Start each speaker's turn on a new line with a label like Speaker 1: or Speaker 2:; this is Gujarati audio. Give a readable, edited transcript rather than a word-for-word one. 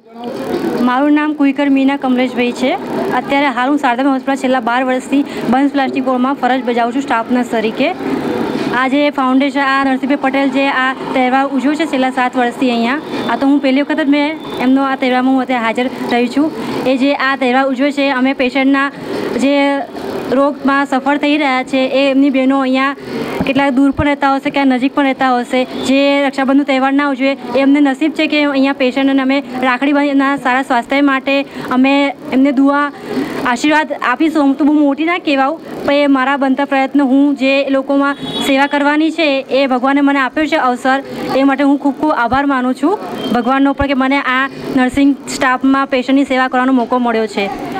Speaker 1: મારું નામ કુઈકર મીના કમલેશભાઈ છે। અત્યારે હાલ હું શારદામાં હોસ્પિટલ છેલ્લા 12 વર્ષથી બંસ પ્લાસ્ટિક બોર્ડમાં ફરજ બજાવું છું સ્ટાફ નર્સ તરીકે। આજે ફાઉન્ડેશન નરસિંહભાઈ પટેલ જે આ તહેવાર ઉજવ્યો છે છેલ્લા 7 વર્ષથી અહીંયા, આ તો હું પહેલી વખત જ મેં એમનો આ તહેવારમાં હું અત્યારે હાજર રહી છું। એ જે આ તહેવાર ઉજવે છે, અમે પેશન્ટના જે રોગમાં સફળ થઈ રહ્યા છે એ એમની બહેનો અહીંયા કેટલાક દૂર પણ રહેતા હશે, ક્યાં નજીક પણ રહેતા હશે, જે રક્ષાબંધનનો તહેવાર ના ઉજવે એ એમને નસીબ છે કે અહીંયા પેશન્ટને અમે રાખડી બાંધીના સારા સ્વાસ્થ્ય માટે અમે એમને દુઆ આશીર્વાદ આપીશું। હું તો બહુ મોટી ના કહેવાઉં, પણ એ મારા બનતા પ્રયત્ન હું જે લોકોમાં સેવા કરવાની છે એ ભગવાને મને આપ્યો છે અવસર, એ માટે હું ખૂબ ખૂબ આભાર માનું છું ભગવાનનો પણ કે મને આ નર્સિંગ સ્ટાફમાં પેશન્ટની સેવા કરવાનો મોકો મળ્યો છે।